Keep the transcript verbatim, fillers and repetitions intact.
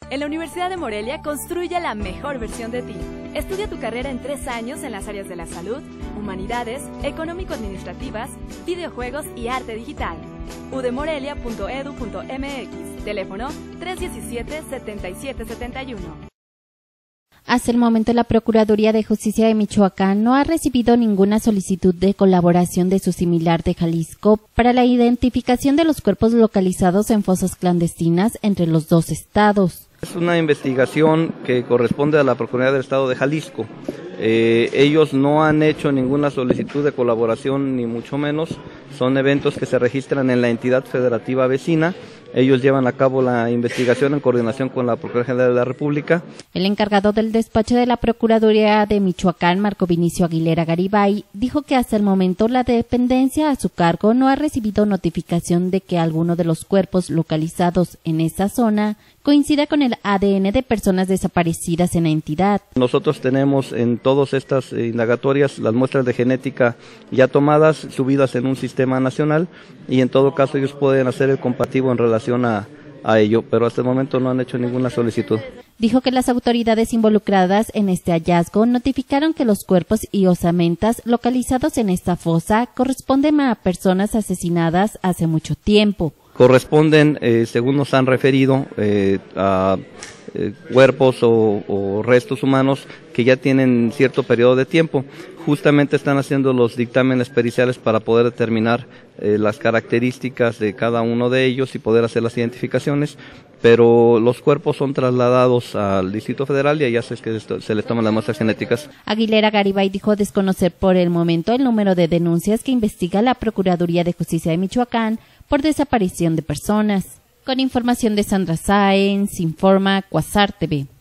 En la Universidad de Morelia construye la mejor versión de ti. Estudia tu carrera en tres años en las áreas de la salud, humanidades, económico-administrativas, videojuegos y arte digital. u d morelia punto e d u punto m x, teléfono tres uno siete, siete siete siete uno. Hasta el momento, la Procuraduría de Justicia de Michoacán no ha recibido ninguna solicitud de colaboración de su similar de Jalisco para la identificación de los cuerpos localizados en fosas clandestinas entre los dos estados. Es una investigación que corresponde a la Procuraduría del Estado de Jalisco. Eh, ellos no han hecho ninguna solicitud de colaboración, ni mucho menos. Son eventos que se registran en la entidad federativa vecina. Ellos llevan a cabo la investigación en coordinación con la Procuraduría General de la República. El encargado del despacho de la Procuraduría de Michoacán, Marco Vinicio Aguilera Garibay, dijo que hasta el momento la dependencia a su cargo no ha recibido notificación de que alguno de los cuerpos localizados en esta zona coincida con el A D N de personas desaparecidas en la entidad. Nosotros tenemos en todas estas indagatorias las muestras de genética ya tomadas, subidas en un sistema nacional, y en todo caso ellos pueden hacer el comparativo en relación a, a ello, pero hasta el momento no han hecho ninguna solicitud. Dijo que las autoridades involucradas en este hallazgo notificaron que los cuerpos y osamentas localizados en esta fosa corresponden a personas asesinadas hace mucho tiempo. Corresponden, eh, según nos han referido, eh, a eh, cuerpos o, o restos humanos que ya tienen cierto periodo de tiempo. Justamente están haciendo los dictámenes periciales para poder determinar eh, las características de cada uno de ellos y poder hacer las identificaciones, pero los cuerpos son trasladados al Distrito Federal y allá se, que se les toman las muestras genéticas. Aguilera Garibay dijo desconocer por el momento el número de denuncias que investiga la Procuraduría de Justicia de Michoacán por desaparición de personas. Con información de Sandra Sáenz, informa Quasar T V.